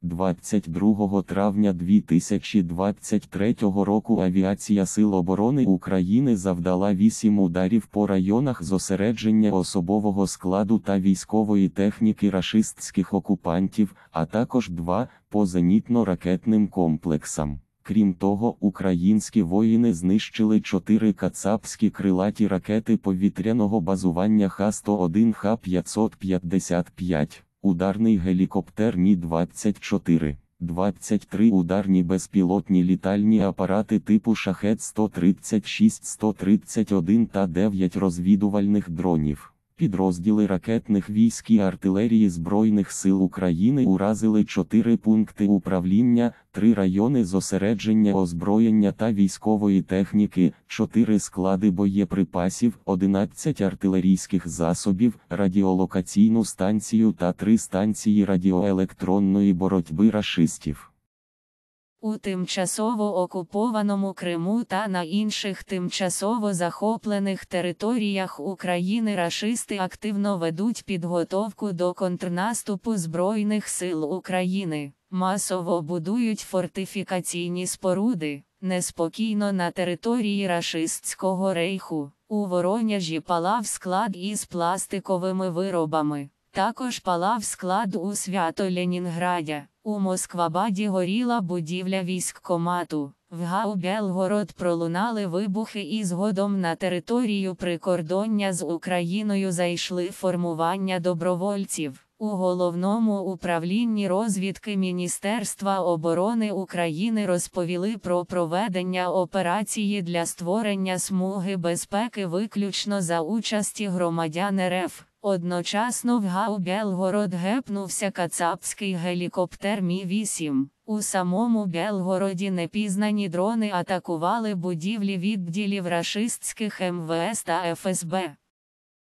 22 травня 2023 року Авіація Сил оборони України завдала 8 ударів по районах зосередження особового складу та військової техніки рашистських окупантів, а також 2 по зенітно-ракетним комплексам. Крім того, українські воїни знищили 4 кацапські крилаті ракети повітряного базування Х-101, Х-555, ударний гелікоптер Мі-24, 23 ударні безпілотні літальні апарати типу Шахед-136, 131 та 9 розвідувальних дронів. Підрозділи ракетних військ і артилерії Збройних сил України уразили 4 пункти управління, 3 райони зосередження озброєння та військової техніки, 4 склади боєприпасів, 11 артилерійських засобів, радіолокаційну станцію та 3 станції радіоелектронної боротьби рашистів. У тимчасово окупованому Криму та на інших тимчасово захоплених територіях України рашисти активно ведуть підготовку до контрнаступу Збройних сил України, масово будують фортифікаційні споруди. Неспокійно на території рашистського рейху. У Воронежі палав склад із пластиковими виробами. Також палав склад у Свято-Ленінграді. У Москвабаді горіла будівля військкомату. В Гау-Белгород пролунали вибухи і згодом на територію прикордоння з Україною зайшли формування добровольців. У Головному управлінні розвідки Міністерства оборони України розповіли про проведення операції для створення смуги безпеки виключно за участі громадян РФ. Одночасно в Гау-Белгород гепнувся кацапський гелікоптер Мі-8. У самому Белгороді непізнані дрони атакували будівлі відділів рашистських МВС та ФСБ.